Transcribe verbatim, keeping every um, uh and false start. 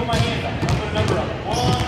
put my hands up. I'll put a number up. One,